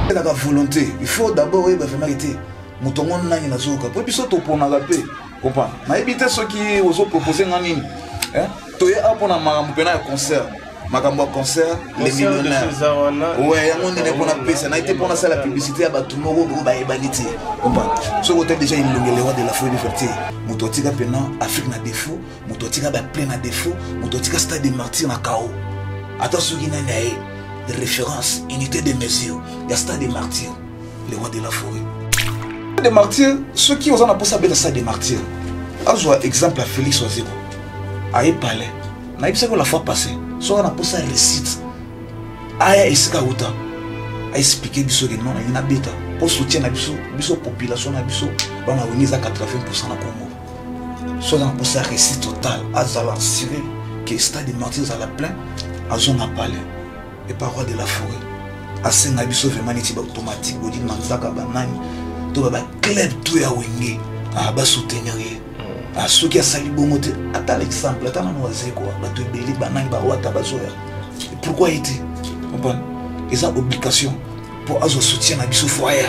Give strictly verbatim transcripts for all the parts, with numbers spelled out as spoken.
La volonté, il faut d'abord vraiment arrêter. Moutongon nani na zoka. Pour puis surtout pour n'agaper. Comprends? Na éviter ceux qui osent proposer nani. Hein? Toi à pour na mampena concert. Makambo concert les millionnaires. Ouais, y a mon donné pour na paix, ça n'a été pour na la publicité à Batumoro ba ebanité. Comprends? Ce côté déjà il le roi de la folie liberté. Moutotika pena Afrique na défaut, Moutotika ba plein na défaut, Moutotika stade des martyrs na chaos. Attention qui n'a pas de référence, unité de mesure. Il y a stade des martyrs, les rois de la forêt. Des martyrs, ceux qui osent en appeler ça des stade des martyrs. Ajoute exemple à Félix Oazeko. Aïe palais. N'a pas la fois passée. Soit on appelle ça récite. Aïe Esikaouta. A expliqué que ce que non, il y a bêta. Pour soutenir la population, la on a quatre-vingts pour cent dans le Congo. Soit on appelle ça récite total. Azala tiré que stade des martyrs à la plaine. Azon a parlé. Et pas roi de la forêt. Assez nabiso vraiment n'est pas automatique. Vous dites manzaka banani. Tout va club tout ya wenge. Ah bah soutenir. Ah ceux qui a sali bon moté. Attends l'exemple. Attends nous oser quoi. Bah tu béli banani bah roi tabasoya. Pourquoi était? Comprends? Ils ont obligation pour azo soutien nabiso foyer.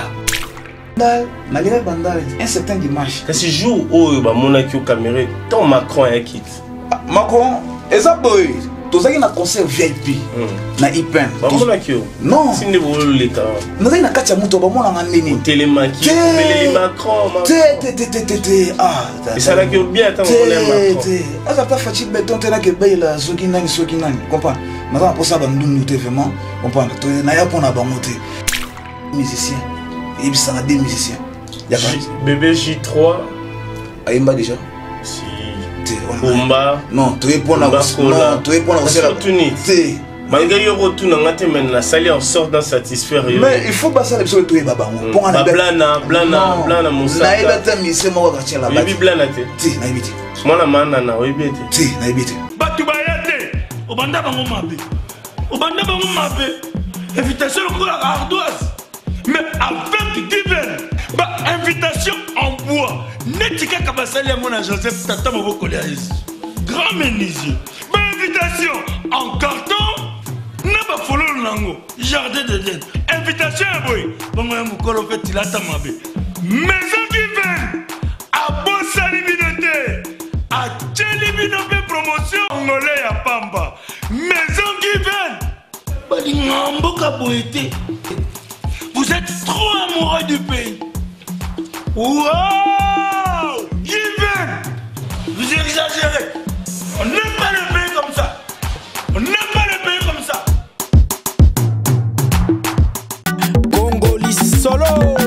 Malgré bandal un certain dimanche. Que ce jour où bah mon aki au caméra, ton Macron est quitte. Macron, exact boy. Tous les concert V I P na Ipen. Non. Si vous voulez les cas. Nous avons une carte à moto, nous avons un nini. Télémaki. Mais les Macron. Té té té té té ah. Et ça l'a que bien tant on aime Macron. Ah ça pas fatigué béton té là que bay la soki nani soki nani. Comprends? Nous avons pour ça bandou nous té vraiment. Comprends? Tu na ya pour na ba monter. Musicien. Et puis ça a des musiciens. Y a pas. Bébé J trois. Aïmba déjà. Si. Kumba. Non, tu es pour la non, tu es pour la opportunité. Malgré le retour dans la tête, la salle en sort d'un satisfaire. Mais il faut passer à l'épisode de Baba. Pour un blana, blana, blana, mon sac. Naïbata, mais c'est moi qui tiens la bas. Oui, blana. Si, naïbité. Moi, la manana, oui, bien. Si, naïbité. Batubayate, au banda bango mabe. Au banda bango mabe. Invitation au la ardoise. Mais avec Given, bah invitation en bois. Netika Kabasali à mon Joseph Tata Moboko grand menuisier. Bah invitation en carton. N'a pas follow nango. Jardin de dette. Invitation à boy. Bon moi mon colo fait il a tamabé. Maison Given. À Bossa Libinoté. À Tchelibinoté promotion. Angolais à Pamba. Maison Given. Bah l'ingambo kaboité. Vous êtes trop amoureux du pays. Wow! Given! Vous exagérez. On n'aime pas le pays comme ça. On n'aime pas le pays comme ça. Congolais solo.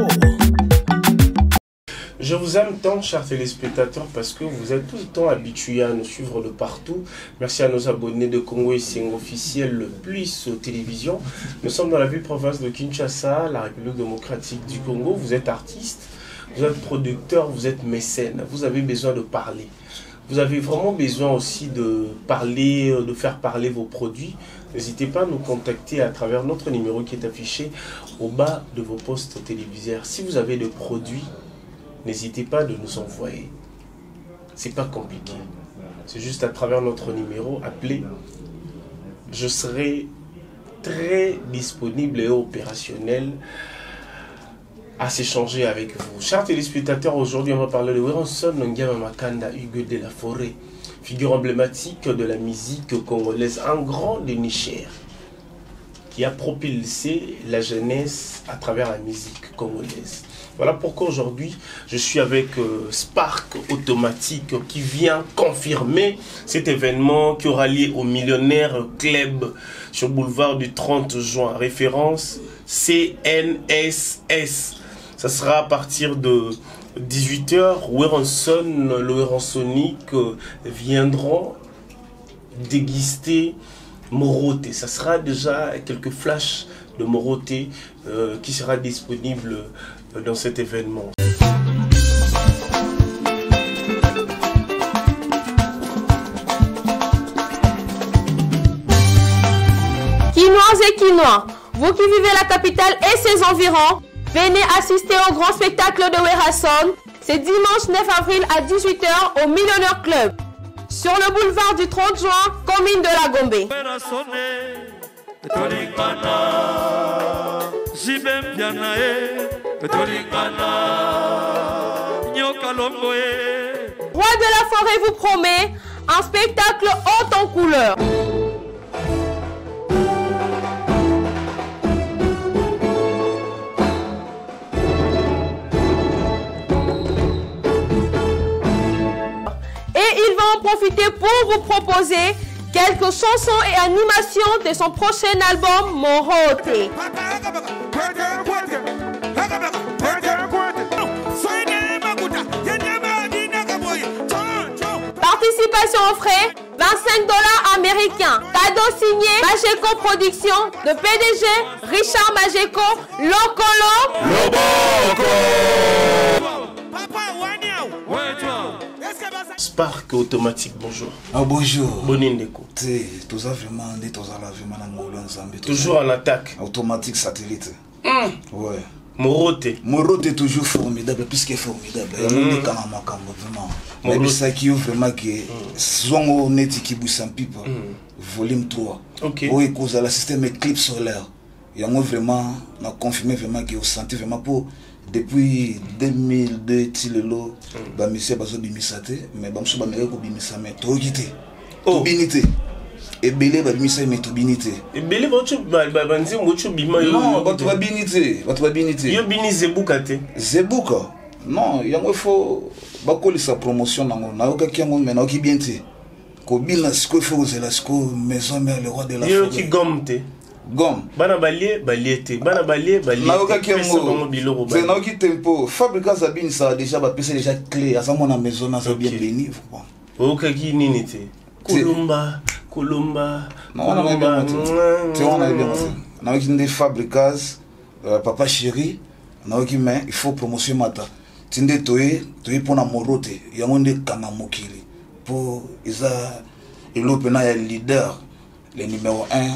Je vous aime tant, chers téléspectateurs, parce que vous êtes tout le temps habitués à nous suivre de partout. Merci à nos abonnés de Congo et Sing officiel le plus aux télévisions. Nous sommes dans la ville province de Kinshasa, la République démocratique du Congo. Vous êtes artiste, vous êtes producteur, vous êtes mécène. Vous avez besoin de parler. Vous avez vraiment besoin aussi de parler, de faire parler vos produits. N'hésitez pas à nous contacter à travers notre numéro qui est affiché au bas de vos postes téléviseurs. Si vous avez des produits, n'hésitez pas de nous envoyer. C'est pas compliqué. C'est juste à travers notre numéro, appelez. Je serai très disponible et opérationnel à s'échanger avec vous. Chers téléspectateurs, aujourd'hui on va parler de Werenson Ngama Makanda Hugues de la Forêt, figure emblématique de la musique congolaise, un grand dénicheur qui a propulsé la jeunesse à travers la musique congolaise. Voilà pourquoi aujourd'hui je suis avec euh, Spark Automatique qui vient confirmer cet événement qui aura lieu au Millionnaire Club sur le boulevard du trente juin. Référence C N S S. Ça sera à partir de dix-huit heures. Werenson, le Werensonique euh, viendront déguster Moroté. Ça sera déjà quelques flashs de Moroté euh, qui sera disponible dans cet événement. Quinois et Quinois, vous qui vivez la capitale et ses environs, venez assister au grand spectacle de Werenson. C'est dimanche neuf avril à dix-huit heures au Millionnaire Club, sur le boulevard du trente juin, commune de la Gombe. Jibe Pianae, Tolingana, Nyokalongoe. Roi de la forêt vous promet un spectacle haut en couleur. Et il va en profiter pour vous proposer quelques chansons et animations de son prochain album Morote. Participation aux frais, vingt-cinq dollars américains. Cadeau signé Mageco Production, de P D G Richard Mageco, Lokolo. Loboko. Spark automatique, bonjour. Ah bonjour. Bonindeko. Tout ça vraiment, tout ça vraiment dans mon Zambie. Toujours en attaque. Automatique satellite. Mm. Ouais. Morote. Morote est toujours formidable, plus que formidable. Il y a des quand même vraiment. Mais ça qui est vraiment que Zongo Neti qui bouge sans pipe. Volume trois. Ok. Oui, cause la système éclipse solaire. Il y a vraiment, on a confirmé vraiment que vous sentez vraiment pour depuis deux mille deux tilelo, bah monsieur bazo bimisate, mais bah monsieur bah mère ko bimisa mais trop quitté. Oh. Binité. Et belé bah bimisa mais trop binité. Et belé bah tu bah bah banzi mochu bima yo. Non, bah tu vas binité, bah tu vas binité. Yo bini zebuka te. Zebuka. Non, il y a il faut bah coller sa promotion nango. Na oka ki yango mais na oki bien te. Ko bila siko faut oser la siko maison mère le roi de la forêt. Yo ki gomme te. Gomme. Bana balie baliete. Bana balie baliete. Na oka ki yango. C'est na oki tempo. Fabrica Sabine ça déjà ba pc déjà clé à sa mon maison na ça bien béni. Oka ki nini te. Kulumba, Kulumba. Non, on a bien monté. On a bien monté. On a des fabricas, papa chéri, on a mais il faut promotion mata. Tinde toé, toé pour na morote. Il y a monde kanga mokili. Pour isa elopena ya leader, le numéro un,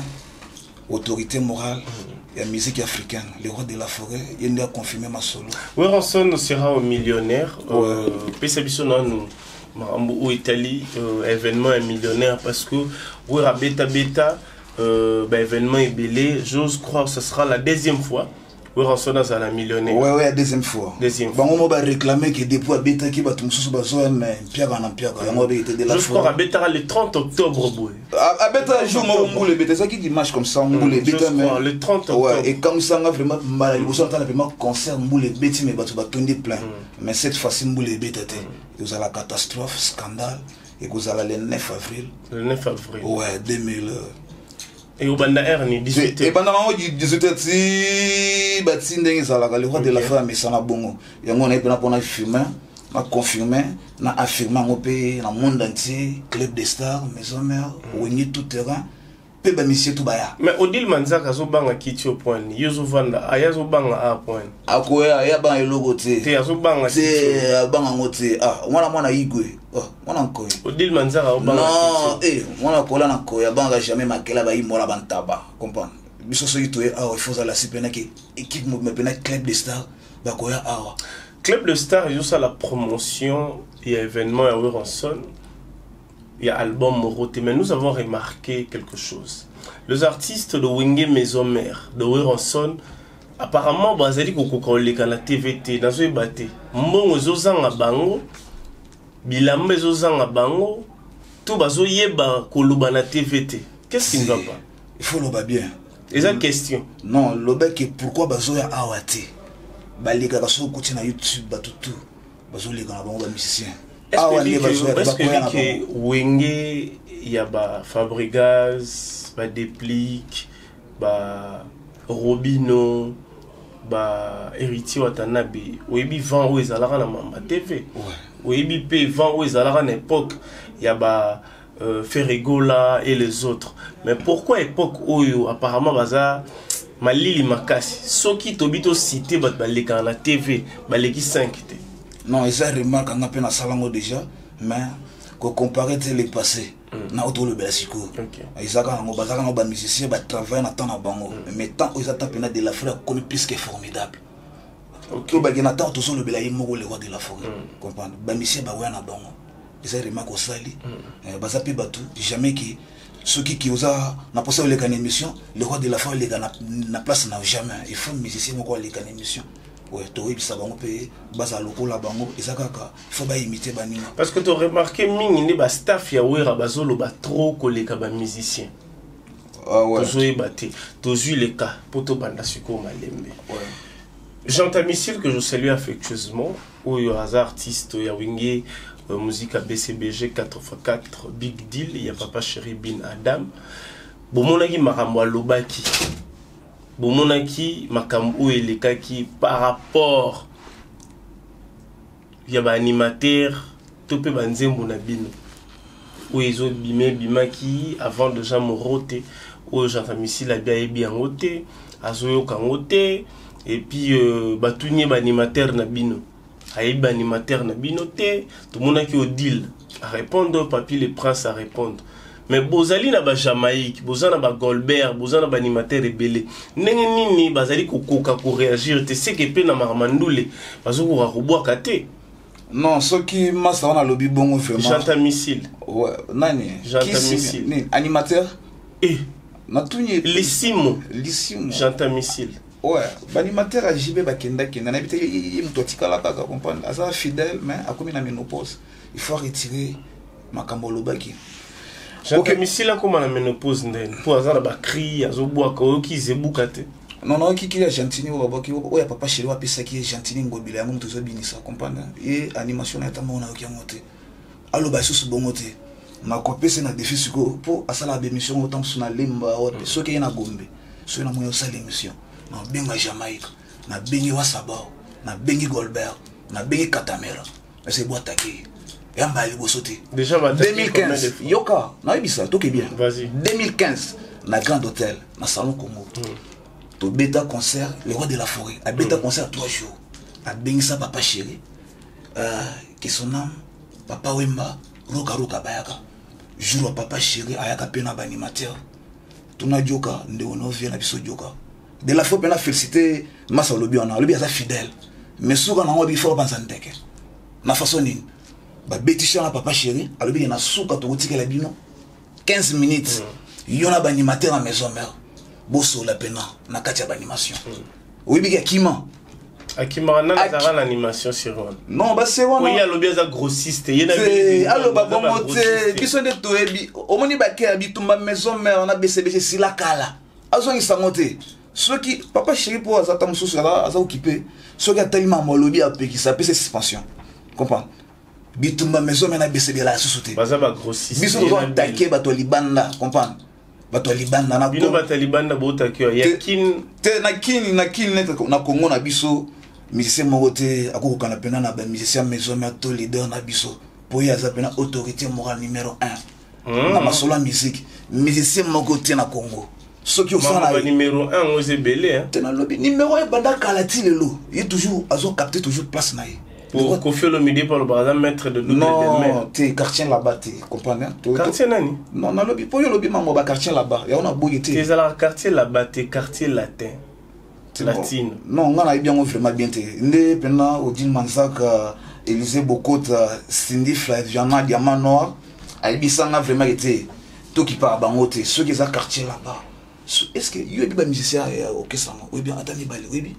autorité morale, et la musique africaine, le roi de la forêt, il a confirmé ma solo. Weranson sera un millionnaire. Ouais. Pesabiso nous. Au Italie, euh, événement est millionnaire parce que Wera Beta Beta, euh, bah, événement est belé. J'ose croire que ce sera la deuxième fois. Wera Sona à la millionnaire. Ouais, ouais, deuxième fois. Deuxième fois. Bah, on va réclamer que depuis à Beta qui va tout sous besoin, mais Pierre en Pierre, on va être de la J'ose croire à Beta le trente octobre. À Beta, jour, on boule Beta, ça qui dimanche comme ça, on boule Beta, mais. Le trente octobre. Ouais, et comme ça, on a vraiment mal, on a vraiment concert, on boule Beta, mais tu vas tourner plein. Mais cette fois-ci, on boule Beta. Vous avez la catastrophe, scandale, et vous avez le neuf avril. Le neuf avril. Ouais, deux mille. Et au Banda R, dix-huit heures. Et pendant dix-huit heures, si le roi de la femme, mais ça n'a bon. Et on a pour a filmé, on a confirmé, on a affirmé au pays, dans le monde entier, club des stars, maison mère, on est tout terrain. Mais Odile Manzaka zobanga kiti au point yozo vanda aya zobanga a point akoya ya banga logo te te azobanga te banga ngote ah mwana mwana igwe oh mwana nkoyi Odile Manzaka obanga non eh mwana kola na koya banga jamais makela ba imola bantaba comprendre biso so yitoye ah il faut ça la sipena ke équipe mo pena club des stars ba koya ah club de stars yo ça la promotion et événement à Weranson. Il y a album Morote, mais nous avons remarqué quelque chose. Les artistes de Wenge Maison Mère, de Weranson, apparemment, Bazali Kokokole, quand la T V T, dans ce débat, Mbongo Zozang à Bango, Bilambe Zozang à Bango, tout Bazo Yeba Koluba na T V T. Qu'est-ce qui ne va pas? Il faut le bien. Et ça, question. Non, le bec est pourquoi Bazo ya Awate. Balika Bazo Kouti na YouTube, Batutu, Bazo Liga na Bango, musicien. Est-ce que Wenge, il y a ba Fabregas, ba Déplique, ba Robino, ba Héritier Watanabe, Webi vingt où ils allaient à la T V. Webi P vingt où ils allaient à l'époque, il y a ba Ferregola et les autres. Mais pourquoi époque où apparemment baza Malili Makasi, ceux qui t'obito cité ba baleka la T V, baleki cinq te. Non, ils ont remarqué qu'on a peine à Salango déjà, mais qu'on compare les passés. Na auto le belasico. Ils ont quand on musicien va travailler dans temps à bango. Mais tant ils attendent peine de la frère connu plus que formidable. Tout bagay na tant toujours le belayi mo le roi de la forêt. Comprendre. Ba musicien ba ouais na bango. Ils ont remarqué au sali. Ba ça peut batu jamais qui ceux qui qui osent n'a pas ça les can émission le roi de la forêt les gars na place n'a jamais il faut musicien quoi les can émission ouais toi il ça va on peut basa loko la bango et ça kaka il faut pas imiter banima parce que tu as remarqué mingi ba staff ya wera bazolo ba trop koleka ba musicien ah ouais tozoy baté tozu les cas poto banda suko malembe ouais J'entends Missile que je salue affectueusement ou il y a un artiste il y a Wingé musique à B C B G quatre par quatre Big Deal il y a Papa Chéri Bin Adam bomonaki makambo lobaki bomonaki makambo elekaki par rapport il y a ba animateur topé banzembo na bino ou ils ont bimé bimaki avant déjà moroté ou j'entends Missile a bien bien ngoté azoyo kangoté et puis euh, batounie ba animateur na bino aïe animateur na bino te tout le monde qui au deal à répondre papier les princes à répondre mais bozali na ba Jamaïque bozana ba Goldberg bozana ba animateur rebelle nenge nini bazali kokoka ko réagir te c'est que pe na marmandoule bazoko ka koboa kate non ce qui m'a ça on a lobby bon vraiment J'entends Missile ouais nani J'entends Missile ni animateur et na tunye Lissimo Lissimo J'entends Missile ouais l'animateur a jibé bakenda kenda na bité il me totika la kaka comprendre asa fidèle mais a comme na ménopause il faut retirer makambo lobaki J'entends Missile comme na ménopause ndene pour azana ba cri azoboa ko ki zebukate non non qui qui est gentini ou babaki ou ya Papa Chéri wa pesa qui est gentini ngobile amu tozo binisa comprendre et animation na tamo na okiamote allo ba susu bongote na kopesa na défi suko pour asala émission autant suna lemba ou so ki na gombe so na moyo sala émission na benga Jamaïque na bengi Wasabao na bengi Goldberg na bengi Katamera c'est boîte attaquer yamba ali bosoté déjà deux mille quinze yoka na ibisa toke bien vas-y deux mille quinze na Grand Hôtel na Salon Congo mm. to bêta concert le roi de la forêt a bêta mm. concert trois jours a bengi sa Papa Chéri euh qui son nom Papa Wemba Roka Roka Bayaka jour Papa Chéri ayaka pena ba animateur tuna joka ndeo no vient na biso joka de la fois, on a félicité Massa Lobi, on a Lobi fidèle. Mais souvent, on a dit fort banzanteke. Na façon ni, ba bétichon na Papa Chéri, a Lobi na souka to wotike la bino. quinze minutes, yon a ba animateur à maison mère. Bosso la pena na katia ba animation. Oui bi Akima. Akima na na zara l'animation sur one. Non, ba c'est one. Oui, il y a Lobi za grossiste, il y a des allo ba bomote, biso de toebi. Omoni ba ke abitumba maison mère na B C B G sila kala. Azo ni sangote. Ceux qui, Papa Chéri pour Azata Moussoussara, Aza occupé, ceux qui ont tellement molobi à qui s'appelle ces suspensions. Comprends? Bitumba maison mena B C B la sous-souté. Bazaba grossiste. Biso doit attaquer bato libanda, comprends? Bato libanda na. Bino bato libanda bota kyo. Yakin. Te na kin na kin na Congo na biso, musicien mogote akoko kana pena na ba musicien maison mena to leader na biso. Pour y aza pena autorité morale numéro un. Na masolo musique, musicien mogote na Congo. Ce qui est numéro un, on est belé. Numéro un, Banda Kalati Lelo. Il est toujours, ils ont capté toujours place naïe. Pour qu'on fait le midi pour le bras maître de l'autre. Non, tu es quartier là-bas, tu comprends? Quartier nani? Non, non, lobby, pour le lobby, maman, quartier là-bas. Il y a un beau été. Tu es à la quartier là-bas, tu es quartier latin. Latine. Non, on a bien vraiment bien. Né, pendant Odile Manzak, Élisée Bokot, Cindy Flaviana, Diamant Noir, Aïbissa a vraiment été. Tout qui part à Bangote, ceux qui sont à quartier là-bas. Est-ce que il y a des musiciens au Kessama ou bien attendez balé oui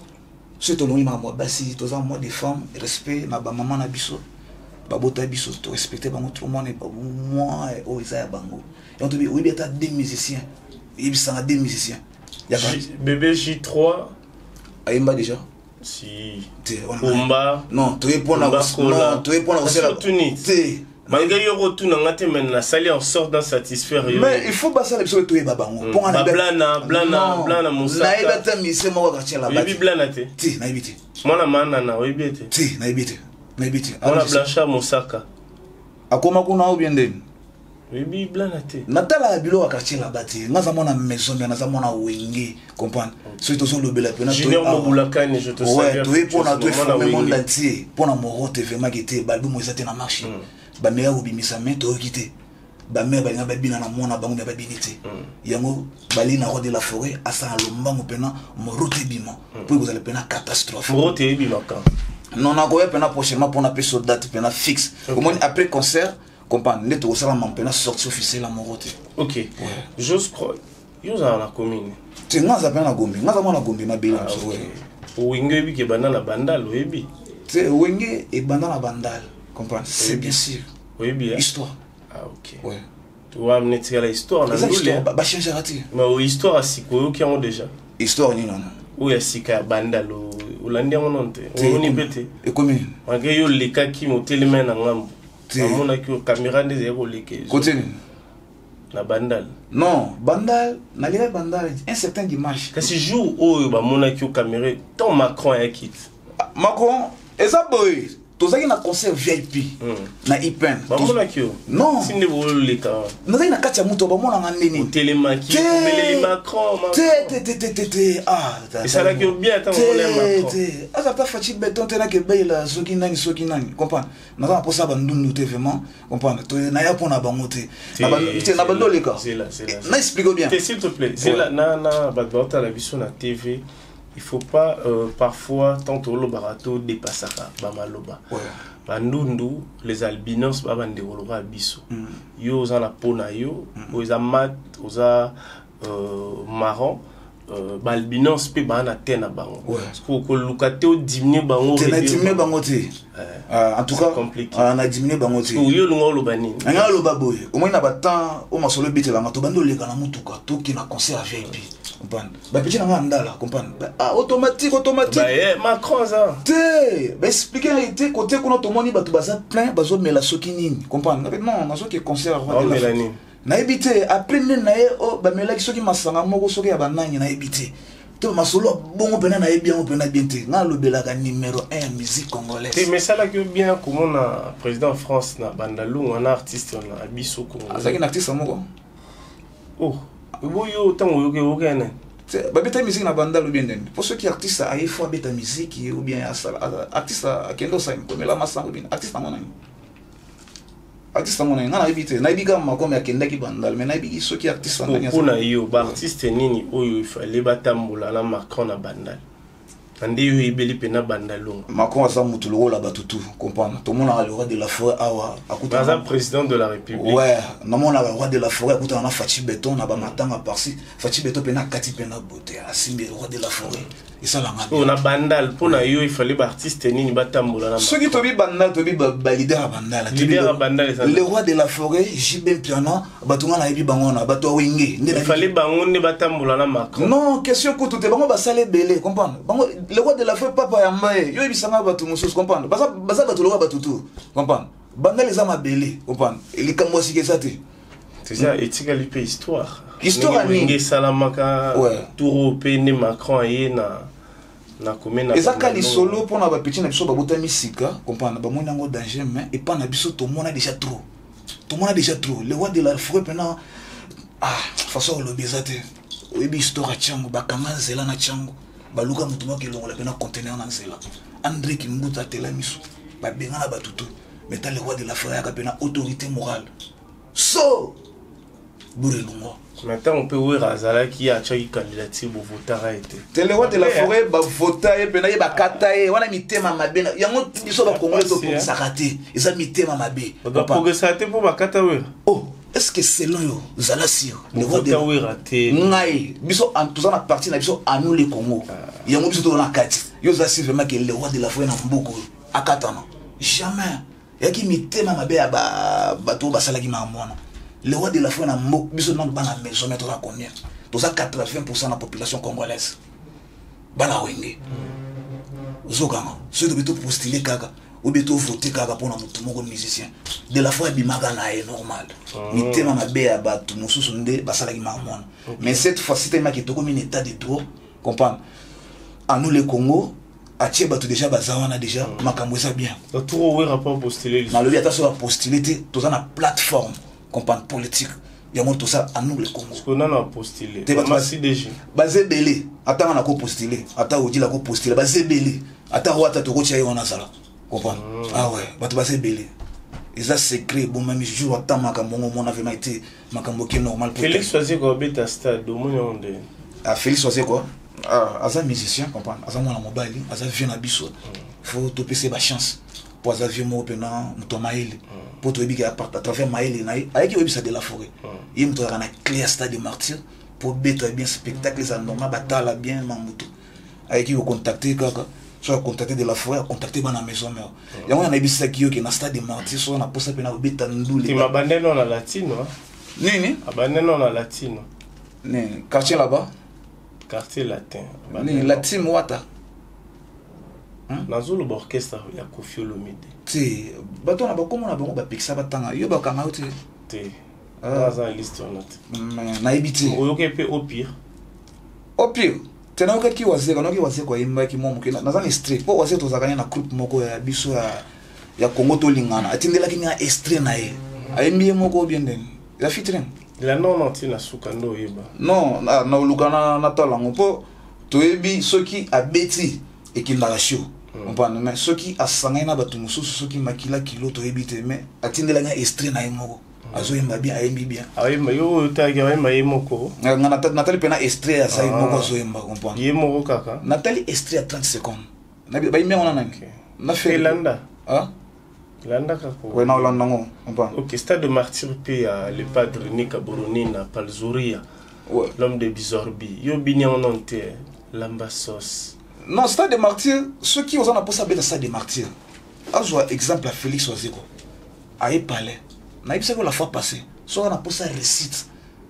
c'est tout le monde moi basi tous moi des femmes respect na ba maman na biso ba bota biso to respecter ba tout le monde et moi au Isaiah Bango et on te dit oui bien t'as des musiciens il y a des musiciens il y a bébé J trois Aïmba déjà si Umba non tu es pour la non tu es pour la opportunité malgré le retour dans la tête maintenant ça en sorte d'en satisfaire mais il faut passer les choses tuer babango pour un blana blana blana moussa na ibata mise mo quartier là bas bibi blana te ti na ibiti moi na mana na oui biete ti na ibiti na ibiti on a blancha moussaka akoma kuna ou bien den oui bibi blana te natala bilo quartier là bas ti ngaza mona maison mais ngaza mona wenge comprendre c'est toujours le bel appel junior mobulakane je te salue ouais tu es pour na tu former monde entier pour na moro te vraiment qui était balbu mo ça na marché ba meya obimisa mais to quitter ba meya ba ngaba bina na mona bango ba binité yango bali na roi de la forêt asa lombango pena morote bima pour vous allez pena catastrophe morote bima ka non na goya pena prochainement pour na peso date pena fixe comment après concert comprendre nde tokosala mampena sortie officielle ya moko te. Ok, j'ose croire yo ozala na commune te nga aza mpe na gombe nga aza mwana gombe na beli moso owenge oyebi ke ebanda na bandal oyebi te wenge ebanda na bandal comprendre c'est bien sûr oyebi histoire. Ah ok ouais toamene tikala histoire na ndule bachangera te ma histoire ya sika oyoki yango déjà histoire nini wana oyo ya sika ya bandal olandi yango non te omoni mpe te ekomi malgré yo olekaki motelema na ngambo amonaki caméra nde ezali koleka côté nini na bandal non bandal nalira bandal un certain dimanche kasi jour oyo bamonaki yo caméra tant Macron ayaki te Macron eza boye tozaki na concert V I P na Ipen bamonaki yo non sinde boleka nazali na kati ya moto bamonanga ndeni telemaki meleli Macron te te te te te te ah esalaki yo bien ata mona Macron te aza pa faci beton te nake bayela soki nani soki nani comprendre naza na posa bandundu te vraiment comprendre to naya mpona bango te na bando oleka na explique bien s'il te plaît zela na na bato baotala biso na T V. Il faut pas euh, parfois tant le barato dépasser bamaloba. Bandundu les albinos babande oloba biso. Yo oza na pona yo, oza mat, oza marron. Balbinos pe bana tena bango. Parce que ko lukate o diminuer bango. Tena diminuer bango te. En tout cas, on a diminué bango te. Yo lungo lo bani. Nga lo baboy. Au moins na batan o masolo bitela ngato bando leka na mutuka to ki na concert à V I P. Comprendre ba petit na ndala comprendre ah automatique automatique ba eh Macron ça te ba expliquer été côté qu'on to moni ba to baza plein bazo mela soki nini comprendre non na soki concert roi de la na ebité après na ye o ba mela soki masanga moko soki ya banangi na ebité to masolo bongo pena na ebien o pena bien te na lobela ka numéro un musique congolaise te mais ça là que bien comment na président France na bandalou on artiste na biso ko azaki na artiste moko oh boyo tango yoke okene ba beta musique na banda lo bien den pour ceux qui artiste a fois beta musique ou bien artiste akendo sa comme la massa ou bien artiste na monani artiste na monani na ebité na ebika makome akenda ki banda mais na ebiki ceux qui artiste na ngasa kuna yo ba artiste nini oyo ifale batambola na Macron na banda andi yo ibeli pena banda longa Macron asa mutu lo la batutu comprendre tout le monde a le roi de la forêt awa akuta na président de la République ouais na mona le roi de la forêt akuta na Fachi Beton na ba matanga parsi Fachi Beton pena kati pena beauté asimbe le roi de la forêt et ça la ngana na bandal pona yo ifale ba artiste nini batambola na ceux qui tobi bandal tobi ba leader bandal leader bandal le roi de la forêt Jibem Piana batunga na yebi bango na bato wenge ifale bango ne batambola na Macron non question ko tout bango ba sale belé comprendre bango le roi de la forêt papa yambaye yo ebisanga bato mususu comprendre baza baza bato loba bato tout comprendre banda les ama belé comprendre eli kambo sike ça te c'est ça etika li pe histoire histoire ni ngi salamaka tour pene Macron ye na na komena ezaka li solo pona ba petit na biso ba botami sika comprendre ba mona ngo danger mais et pas na biso to mona déjà trop to mona déjà trop le roi de la forêt pena ah façon le bizate oyebi histoire chango bakanga zela na chango baluka mutuma ke longola pena conteneur na nzela André Kimbuta telamiso ba benga na batutu mais le roi de la forêt a pena autorité morale so burelungo maintenant on peut voir azala qui a chaki candidature pour voter a été le roi de la forêt ba voter pena ye ba kataye wana mitema mabe yango biso ba congolais to pour s'arrêter eza mitema mabe ba progresser pour ba katawe oh est-ce que selon yo zala sio le roi de raté ngai biso en tout ça na partie na biso à nous les Congo yango biso to na kati yo za si vraiment que le roi de la forêt na mboko akatana jamais yaki mitema mabe ya ba bato basalaki mamona le roi de la forêt na mboko biso na bana maison mettre à combien to ça quatre-vingts pour cent de la population congolaise bana wenge zokanga ceux de biso postuler kaka ou bien voter kaka pour mutu moko musicien de la fois bimaka na est normal mitema mabe ya bato mususu nde basalaki mamona mais cette fois-ci tellement que toko min état de droit comprendre à nous les Congo a tie bato déjà bazawana déjà makambo ça bien la tour ouais rapport postuler na le biata sur postuler tout ça na plateforme comprendre politique ya mo tout ça à nous les Congo parce qu'on a postuler merci déjà basé belé attends na ko postuler attends odi la ko postuler basé belé attends wata to ko tia yona sala comprendre ah ouais bato basé belé et ça secret bon même jour attends makambo mon avait été makambo qui normal pour Félix choisir ko beta stade au moins on ah Félix choisir quoi ah asa musicien comprendre asa mwana mobali asa vieux na biso faut toper ses ba chance pour ça vieux mot pendant mon maïl pour te dire qu'à travers maïl naï avec qui ça de la forêt il me trouve un clé à stade de martyr pour bête bien spectacle ça normal batala bien mamuto avec qui vous contacter kaka soit contacter de la forêt contacter dans la maison mère il y a un abisa qui est na stade de martyr soit na posa pena beta ndule tu m'abandonnes dans la latino nini abandonne dans la latino né quartier là-bas quartier latin ni latin wata nazolo orchestre ya Koffi Olomide ti bato na bakoma na bango bapikisa batanga yo bakanga uti te dans un liste on a na ibiti oyoke pe au pire au pire tena oka ki wazeka no ki wazeka kwa imba ki momo kina nazani street po wazeka tozakanya na group moko ya biso ya ya Congo to lingana atindela ki na extrait na ye ayembi moko bien den ya fitrin la non antina sukando yeba non na na lukana na talango po toyebi soki abeti ekindaka show on parle mais ceux qui a sangé na batu mususu ceux qui makila kilo to ebite mais atindela nga extrait na yemoko azo yemba bien ayembi bien ayemba yo tagi ayemba yemoko nga Nathalie pena extrait ya sa yemoko azo yemba comprendre yemoko kaka Nathalie extrait à trente secondes na ba yemba ona nani na fait Landa ah Landa kako ouais na Landa ngo comprendre OK stade de martyr pe le padre Nika Boronina Palzuria ouais l'homme de Bizorbi yo binya ononte lamba sauce. Non, stade de martyrs, ceux qui ont pas savoir stade de martyrs. Azo exemple à Félix Ozeko. Aïe palais. Na ibisa ko la fois passée. So on a posé récite.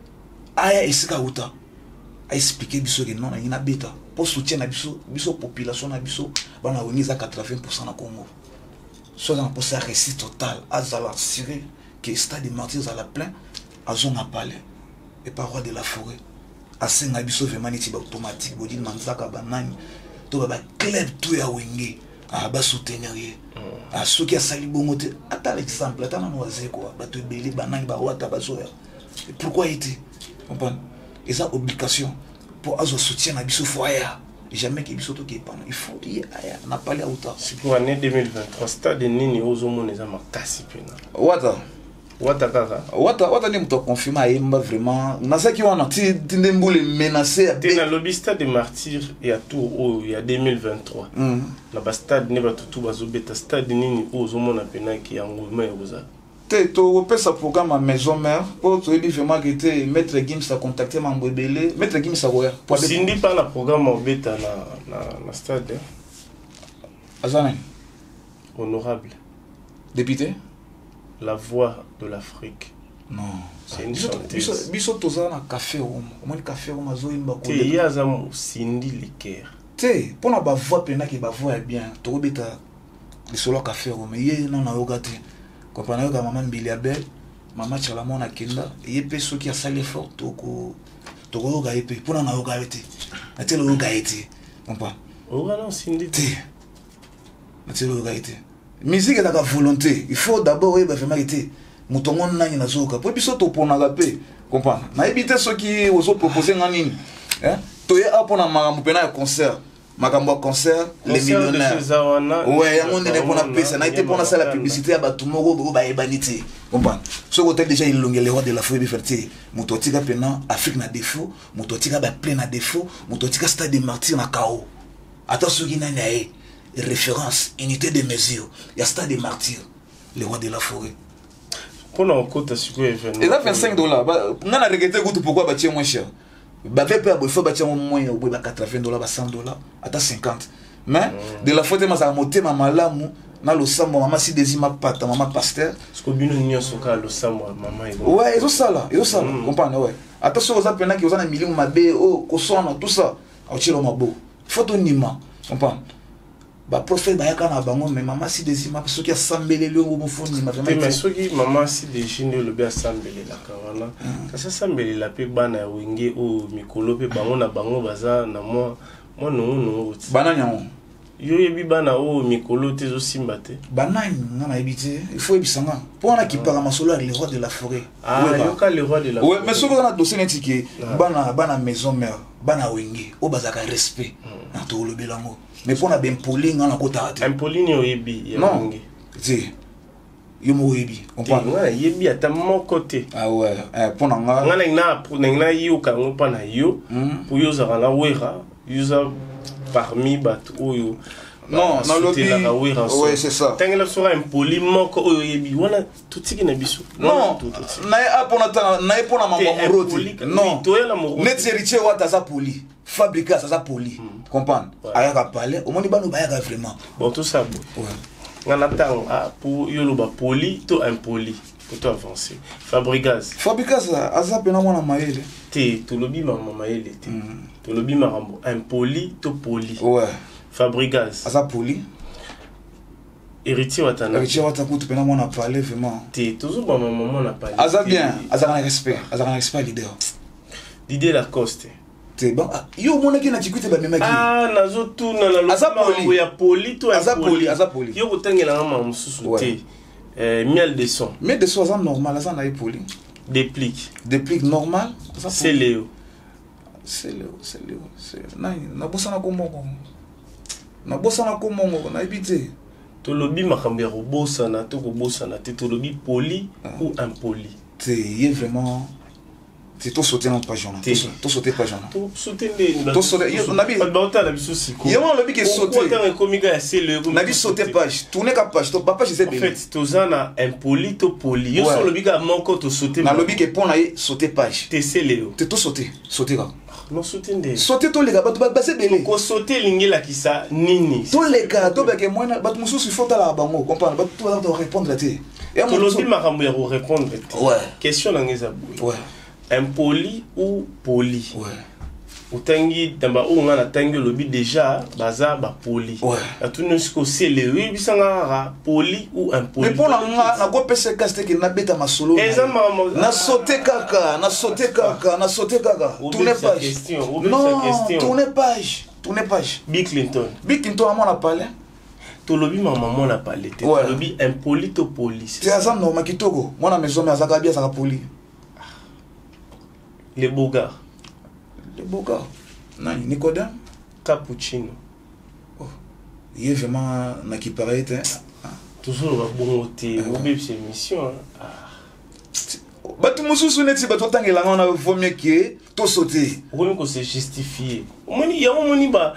Aya esika uta. A expliquer biso que non na ina beta. Pour soutien na biso, biso population na biso, bana oniza quatre-vingts pour cent na Congo. So on a posé récite total. Azala assuré que stade de martyrs à la plein. Azo na palais. Et parois de la forêt. Asenga biso vraiment niti ba automatique bodi manzaka banani. To ba club tout ya wenge a ba soutenir ye a soki asali bongo te ata l'exemple ata na noise quoi ba to belé banani ba wata ba soya pourquoi était comprendre et ça obligation pour azo soutien na biso foya jamais que biso to ke pana il faut y aya na parler autant c'est pour année deux mille vingt-trois stade nini ozomo neza makasi pena wata wata kaka wata wata ni mto confirmer ayemba vraiment nazaki wana ti ndembule menacer te na lobby stade de martyr ya tout o ya deux mille vingt-trois mm na ba stade ne ba tutu bazobeta stade nini ozomona pena ki yango yoza te to pesa programme à maison mère pour to dire vraiment que te maître Gims a contacté Mambobele maître Gims a roya pour sindi pas la programme obeta na na na stade azana honorable député la voix de l'Afrique. Non, c'est une chanteuse. Biso toza na café room. Moi le café room azo imba ko. Te yazamu Cindy Liker. Te, pona ba voix pena ke ba voix bien. To beta le solo café room. Ye na na yoga te. Comprendre que maman Biliabel, maman chala mona kenda, ye pe so ki a sali fort to ko to ko yoga ye pe. Pona na yoga te. Na te lo yoga te. Comprendre. Oga non Cindy te. Na te lo yoga te. Musique est la volonté. Il faut d'abord y avoir été. Moutongon nani na zoka. Pour biso to pona gape. Comprendre. Na ebité ceux qui osent proposer ngani. Hein? Toye apona makambo pena concert. Makambo concert les millionnaires. Ouais, yango ndene pona pesa. Na été pona ça la publicité ba tumoko bo ba ebanité. Comprendre. Ce côté déjà il longue les rois de la folie ferté. Mutotika pena Afrique na défaut, mutotika ba plein na défaut, mutotika stade de martyr na K O. Attention qui nani aé. Référence, unité de mesure. Il y a stade des martyrs, les rois de la forêt. Pour nous, côté sur événement. Et là, vingt-cinq dollars. On a regretté pourquoi bâtir moins cher. Bah, il faut bâtir moins, au bout de quatre-vingts dollars, cent dollars, à cinquante. Mais, de la faute, ma moté, ma malamu, na lo sambo, maman si désima pata, maman pasteur. Parce que bien nous soka lo sambo, maman. Ouais, ils ont ça là, ils ont ça là, comprenez, ouais. Attention aux appels qui ont un million, ma bé, oh, kosona, tout ça. Au tiro ma beau. Photo nima, comprenez. Ba prophète ba yakana bango mais maman si désima parce qu'il y a sambelé le au fond ni ma vraiment mais ceux qui maman si désine le bien sambelé la kawana ça sambelé la pe bana wenge o mikolo pe bango na bango baza na moi moi non non bana nyango yo yebi bana o mikolo te zo simbate bana ngana ebité il faut ebisanga pour na ki para masolo les rois de la forêt ah yo ka les rois de la forêt ouais mais ceux qui ont dossier n'étiqué bana bana maison mère bana wenge o bazaka respect na to le belango. Mais pour la bien poli ngana kota ate. Un poli ni oyebi. Non. Si. Yo mo oyebi. Comprends? Ouais, yebi ata mon côté. Ah ouais. Eh pour nga. Ngana ina pour ngana yo ka ngopa na yo. Pour yo za na wera, yo za parmi bat oyo. Non, dans le lobby. Ouais, c'est ça. Tant que sera impoli, manque au yebi. Voilà, tout ce qui n'est biso. Non, naïa pour notre naïa pour notre maman roti. Non, net héritier wa taza poli. Fabrica ça poli. Comprendre? Ayaka parler, au moins il va nous bailler vraiment. Bon, tout ça. Ouais. On attend pour yoloba poli, tout impoli. Pour tout avancer. Fabricaz. Fabricaz, aza pena mwana maele. Te, tout lobby maman maele te. Tout lobby marambo. Impoli, tout poli. Ouais. Fabricaz. Aza poli. Héritier watana. Héritier watana kutu pena mwana parler vraiment. Te, toujours bon maman on a parlé. Aza bien, aza un respect, aza un respect leader. L'idée la coste. Te bon, yo mona ki na tikuite ba memaki. Ah, nazo tout na la aza poli. Ya poli to aza poli, aza poli. Yo kotangela mama mususu te. Euh, miel de son. Miel de son, c'est normal, ça n'a pas poli. Déplique. Déplique normal. C'est Léo. C'est Léo, c'est Léo. Non, na bossa na komongo. Na bossa na komongo, na habité. To lobi makambe ro bossa na to ko bossa na te to lobi poli ou impoli. C'est y vraiment c'est tout sauter dans page journal. Tout sauter page journal. Tout sauter les tout sauter on a bien pas bauta la biso il y a un lobby qui sauter autant un comique c'est le on a bien sauter page tourner cap page to papa je sais en fait to zana impoli to poli yo so lobby ka manko to sauter na lobby qui pon na sauter page te c'est Léo te tout sauter sauter là non sauter ndé sauter to les gars ba ba c'est belé ko sauter lingela kisa nini to les gars to ba ke moi ba musu su faut la bango comprendre ba to doit répondre là té et to lobby makambo ya répondre ouais question na ngeza ouais impoli ou poli. Ouais. Ou tangi tamba ou ngana tangi lobby déjà baza ba poli. Ouais. La tout ne sko c'est le oui bisanga poli ou impoli. Mais pour la nga na go pese caste ki na beta masolo. Na sauter kaka, na sauter kaka, na sauter kaka. Tourner page. Non, tourner page. Tourner page. Bill Clinton. Bill Clinton a mon a parlé. To lobby maman a parlé. To lobby impoli to poli. C'est azam no makitoko. Moi na maison mais azaka bien ça poli. Les beaux gars. Les beaux gars. Non, Nicodème. Cappuccino. Oh. Il est vraiment na qui paraît. Toujours le bon côté. Vous avez cette mission. Bah tu me souviens si bah toi t'as ngela on a vaut mieux que tout sauter. Oui que c'est justifié. Moni ya moni ba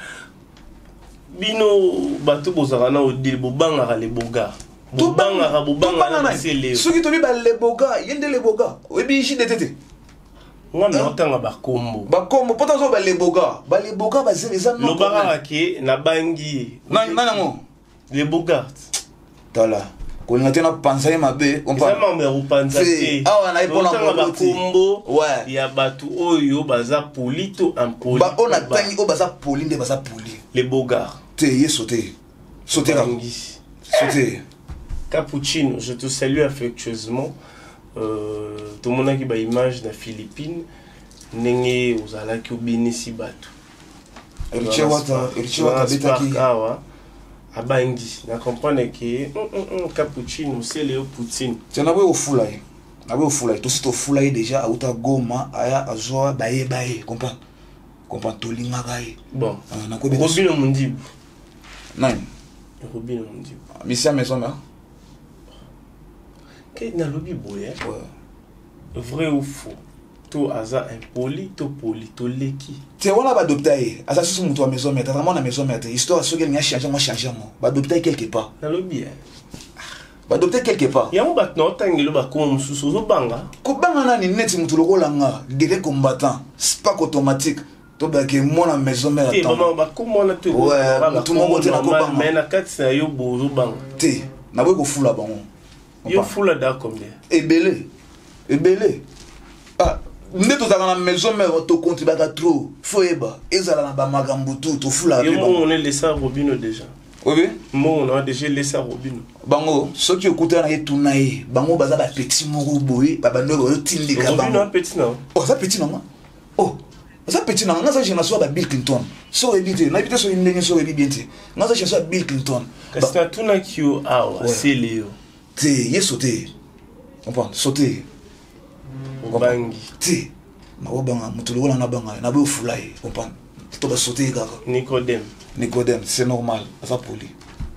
bino ba to bozara na odile bobanga les beaux gars. Bobanga bobanga c'est les. Ceux qui te ba les beaux gars, yende les beaux gars. Oui bi ici détété. On a entendu Bakombo. Bakombo, pourtant, on a les bogas. Les bogas, c'est les amis. Le baraki, na bangi. Non, non, non. Les bogas. Tala. Quand on a pensé, ma bé, on parle. C'est un peu pensé. Ah, on a eu pour la Bakombo. Ouais. Il y a Batu Oyo, Baza Polito, un poli. Bah, on a tangi au Baza Poli, de Baza Poli. Les bogas. T'es y sauté. Sauté là. Sauté. Cappuccino, je te salue affectueusement. Euh, tout le monde a une image de Philippines, n'est aux ala qui ont bénéficié bateau. Richie Wata, Richie Wata, Betaki. À Bangui, on comprend que Cappuccino, c'est Léo Poutine. Tu en as au foulay. Tu au foulay. Tout ce foulay déjà, à Outa Goma, Aya, Azoa, Baye, Baye. Comprends? Comprends? Tolinga Baye. Bon. Robin Mondib. Non. Robin Mondib. Missia Maison, là. Que na lobby boye vrai ou faux to aza impoli to poli to leki te wana ba adopter aza sous muto maison mais vraiment na maison mais histoire ce qu'elle n'a changé moi changer moi ba adopter quelque part na lobby ba adopter quelque part ya mo bat no tangelo ba ko mususu zo banga ko banga nani neti muto lokola nga direct combattant spark automatique to ba ke moi na maison mais attends te maman ba ko moi na te ouais tout mon côté na ko banga mais na kati na yo bo zo banga te na boy ko fula bango. Yo fula da combien? Ebele. Ebele. Ah, nde to zaka na maison mais to compte ba trop. Foeba, ezala na ba makambo tout to fula. Yo on est laissé Robino déjà. Oui. Moi on a déjà laissé Robino. Bango, ceux qui écoutent na etuna ye, bango baza ba petit moko boye, ba bando yo tindi ka bango. Robino petit non. Oh, ça petit non. Oh. Ça petit non, ça génération ba Bill Clinton. So ebité, na ebité so ndenge so ebité. Na ça génération Bill Clinton. Parce que tuna kio awa, c'est Léo. Te ye sauté. Comprends? Sauté. Bangi. Te. Ma banga mutulu na banga na bo fulai. Comprends? To ba sauté kaka. Nicodème. Nicodème, c'est normal, ça poli.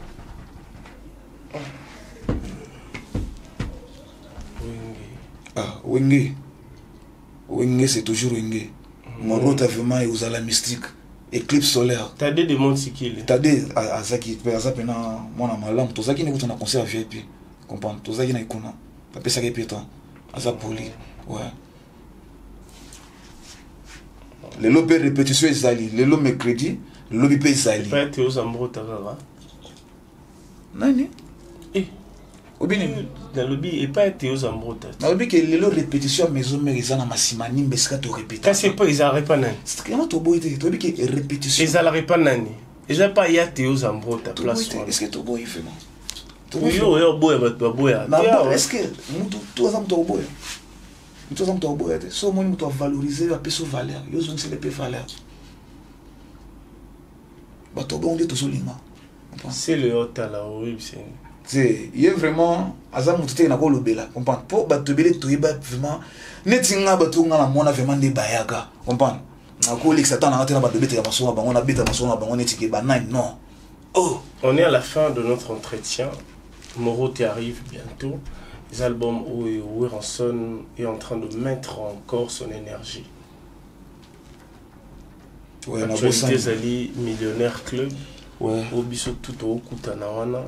Ah, Wenge. Wenge c'est toujours Wenge. Mon route vraiment est aux la mystique. éclipse solaire. T'as des demandes si qu'il est. T'as des azaki pe azape na mona malam to zaki ne kuta na concert V I P. Comprendre to zaki na ikuna. Ta pesa ke pétan. Azapoli. Ouais. Les lobes répétition ezali, les lobes mercredi, le lobby pe ezali. Pas Théo Zambro Tarara. Nani? Eh. Obini. Dans le lobby et pas Théo Zambro Tarara. Na lobby que les lobes répétition maison mère ezana masima nimbe ska to répéter. Quand c'est pas ils arrêtent pas nani. C'est comment to boy te to lobby que répétition. Ils arrêtent pas nani. Ils a pas ya Théo Zambro ta place. Est-ce que to boy vraiment? Oui, yo yo boy va to boy. Est-ce que mutu to azam to boy? Mutu azam to boy. So moi mutu valoriser la peso valeur. Yo zon c'est les pe valeur. Ba to bon de to solima. C'est le hôtel là, oui, c'est. C'est il est vraiment azam mutu te na ko lobela. Comprendre? Pour ba to bele to yeba vraiment netinga ba to ngala mona vraiment de bayaga. Comprendre? Na ko l'exatan na tena ba to bete ya maso ba ngona beta maso ba ngona tike ba nine non. Oh, on est à la fin de notre entretien. Moro T arrive bientôt. Les albums où Weranson est en train de mettre encore son énergie. Ouais, actualité Zali Millionnaire Club. Ouais. Au biso tout au Kutanawana.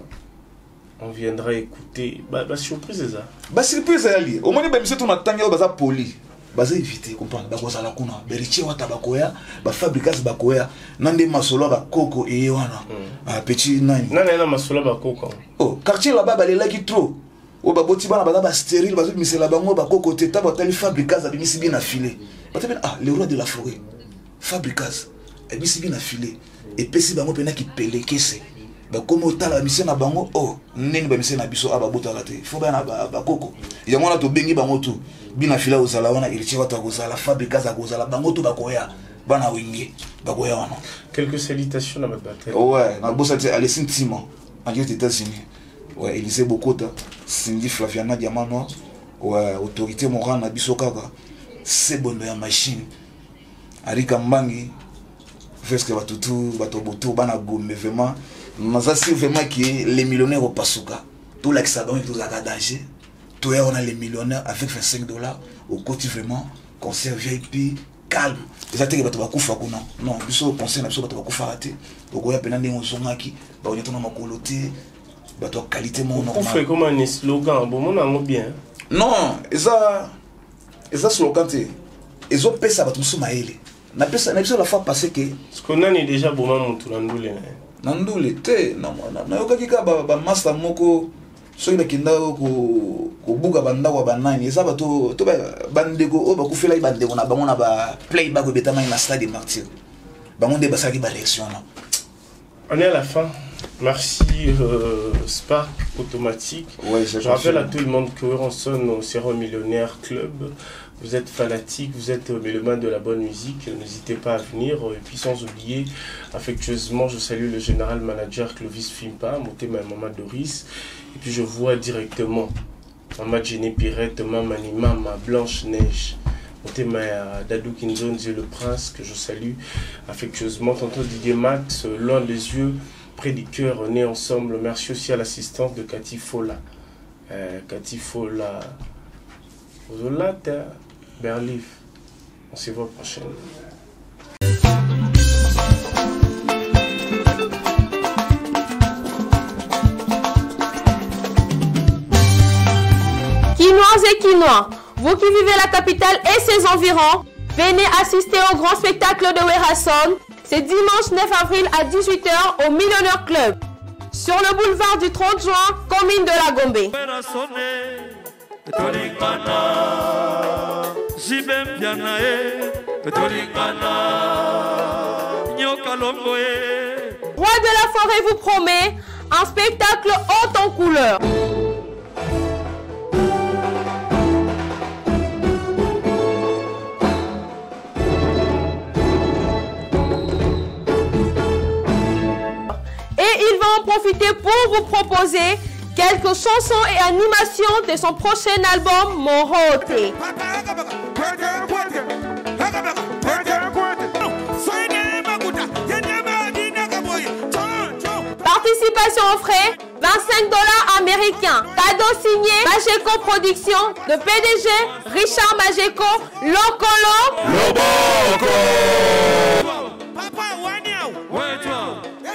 On viendra écouter. Bah, bah surprise c'est ça. Bah surprise ali. Au moins bah monsieur tout attendre baza poli. Baza éviter comprendre. Ba ko sala kuna. Beriche wata bakoya, ba fabrikas bakoya. Nande masolo ba koko et wana. Ah petit nani. Nana na masolo ba koko. Oh, quartier là-bas ba lelaki trop. O ba boti bana baza ba stérile bazo misela bango ba koko teta ba tali fabrikas ba misi bien affilé. Ba tebe ah le roi de la forêt. Fabrikas. Et misi bien affilé. Et pesi bango pena ki pelekese. Ba komo tala mission na bango oh neni ba mission na biso aba botala te. Faut ba na ba koko. Ya mona to bengi bango tout. Bina fila ozala wana irichi watu kozala fabrika za kozala bango to bakoya bana wingi bakoya wana. Quelques salutations à ma bataille. Ouais, na bossa te Alessine Timon en États-Unis. Ouais, Élysée Bokota, Cindy Flaviana Diamano, ouais, autorité morale na biso kaka. C'est bon ya machine. Arika Mbangi Vesque batutu batoboto bana gombe vraiment. Naza si vraiment qui les millionnaires au pasuka. Tout l'accès et tout la danger. Tout on a les millionnaires avec vingt-cinq dollars au côté vraiment concert V I P calme. Les attaques bato bakufa kuna. Non, biso concert na biso bato bakufa raté. Donc on y a peine ndenge ozongaki, ba onyeto na makoloté, bato qualité mon normal. On fait comme un slogan, bon mon ango bien. Non, eza eza slogan te. Ezo pesa bato musu maele. Na pesa na biso la fois passé que ce qu'on a ni déjà bon mon tout nandule. Nandule te na na yokaki ka ba ba master moko so ina kinda ko ko buga banda wa banani eza bato to ba bandego o ba ku fela bandego na bango na ba play ba ko betama na stade martyr bango de basaki ba élection. On est à la fin. Merci euh, Spark Automatique. Ouais, je rappelle à tout le monde que Weranson au Sero Millionnaire Club. Vous êtes fanatique, vous êtes mélomane de la bonne musique, n'hésitez pas à venir. Et puis sans oublier, affectueusement, je salue le général manager Clovis Fimpa, monté ma maman Doris. Et puis je vois directement Maman Jenny Pirette, Maman Manima, ma Blanche Neige. Monté ma Dadou Kinzon, Dieu le Prince, que je salue affectueusement. Tantôt Didier Max, loin des yeux, près du cœur, on est ensemble. Merci aussi à l'assistance de Cathy Fola. Euh, Cathy Fola. Zolata. Berlif. On se voit prochaine. Quinois et Quinois, vous qui vivez la capitale et ses environs, venez assister au grand spectacle de Weranson. C'est dimanche neuf avril à dix-huit heures au Millionnaire Club. Sur le boulevard du trente juin, commune de la Gombe. Roi de la forêt vous promet un spectacle haut en couleur. Et il va en profiter pour vous proposer quelques chansons et animations de son prochain album Morote. Participation aux frais, vingt-cinq dollars américains. Cadeau signé Mageco Production, le P D G Richard Mageco, Lokolo. Loboko.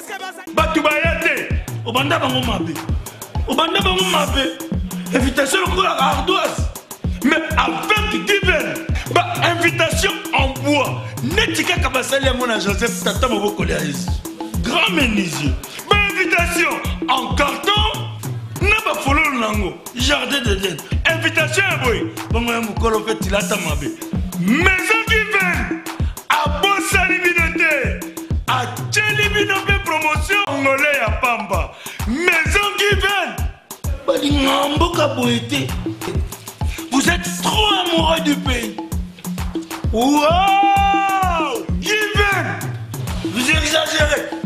bato baya te obanda bango mabe obanda bango mabe invitation lokola ardoise mais avec divers ba invitation en bois neti kaka basali yango na Joseph tata moboko ya Yesu grand menuisier ba invitation en carton na ba fololo nango jardin d'Eden invitation ya boy bango ya mokolo pe tilata mabe maison divine abosali bino te acheli bino pe promotion ngole ya pamba maison divine balinga mboka boye te. Vous êtes trop amoureux du pays. Wow! Given! Vous exagérez.